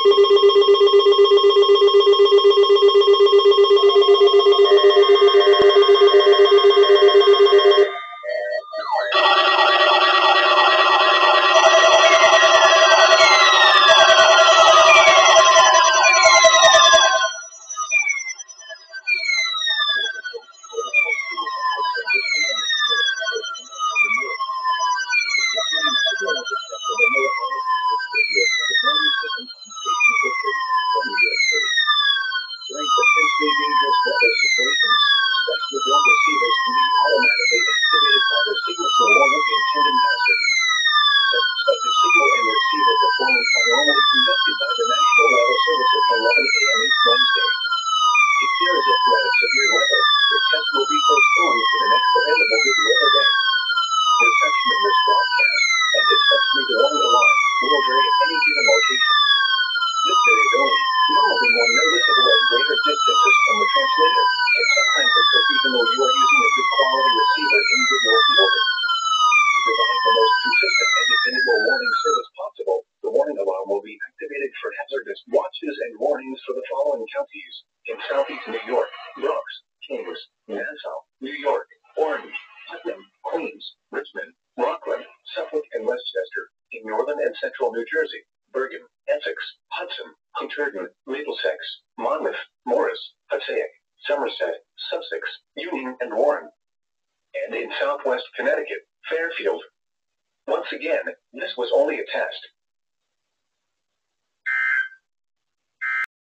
During potentially dangerous weather situations, special drum receivers can be automatically activated by the signal to warn of impending hazard. Such a signal and receiver performance are normally conducted by the National Weather Service at 11 a.m. each Wednesday. If there is a threat of severe weather, the test will be postponed to the next available good weather day. Reception of this broadcast, and especially the warning alarm, will vary at any given location. This variability, normally more noticeable at greater distances from the transmitter, can sometimes occur even though you are using a good quality receiver in good working order. To provide the most consistent and dependable warning service possible, the warning alarm will be activated for hazardous watches and warnings for the following counties: in Southeast New York, Bronx, Kings, Nassau, New York, Orange, Putnam, Queens, Richmond, Rockland, Suffolk, and Westchester; in Northern and Central New Jersey, Bergen, Essex, Hudson, Hunterdon, Middlesex, Monmouth, Morris, Passaic, Somerset, Sussex, Union, and Warren; and in Southwest Connecticut, Fairfield. Once again, this was only a test.